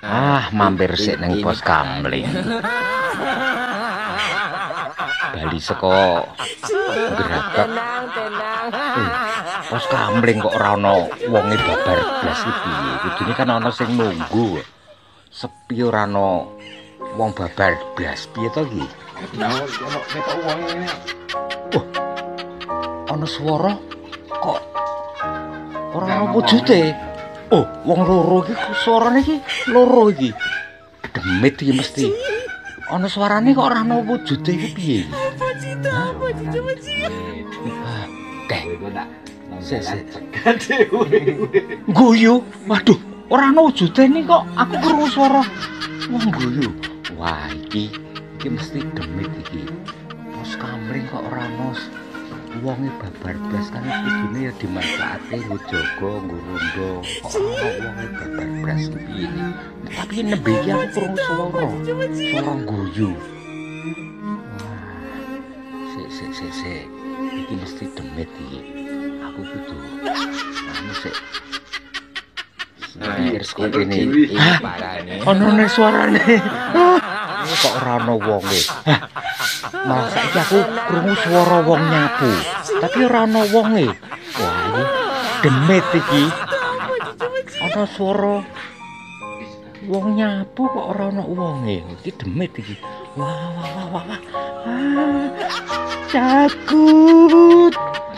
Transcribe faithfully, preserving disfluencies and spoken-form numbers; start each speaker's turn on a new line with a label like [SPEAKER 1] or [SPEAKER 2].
[SPEAKER 1] Ah, mampir sik ning Pos Kamling. Bali saka Gerabak.
[SPEAKER 2] Tenang, tenang.
[SPEAKER 1] Eh, Pos Kamling kok ora ana wonge babar blas iki piye? Kudune kan ana sing nunggu. Sepi ora ana wong babar blas piye to iki?
[SPEAKER 3] Nah, ono ketok wong ngene.
[SPEAKER 1] Oh. Ana swara kok ora ana wujude. Oh, wong loro iki suarane iki loro iki. Demit iki mesti. Ana suarane kok ora ana wujude iki piye?
[SPEAKER 2] Apa cita? Apa cita? Apa cita?
[SPEAKER 1] Teh,
[SPEAKER 3] Kowe nak
[SPEAKER 1] sik sik.
[SPEAKER 3] Guyu.
[SPEAKER 1] Waduh, ora ana wujude nih kok aku krungu swara wong guyu. Wah, iki iki mesti demit iki. Pos Kamling kok ora ana wonge babar blas kan kudune ya dimanfaatke nggo jaga, nggo rondo. Kok ora wonge babar blas piye. Tapi nembe iki aku krungu swara. Swara guyu. Wah. Sik sik sik sik. Iki mesti demit iki. Aku kudu anu sik. Pikir sekolah ini. Hah? Ono ne suarane. Ini kok ora ana wonge. Hah? Malah saiki aku krungu swara wong nyapu, tapi ora ana wonge. Wah, iki demit iki. Ana swara wong nyapu kok ora ana wonge. Iki demit iki. Wah, wah, wah, wah. Ah, takut.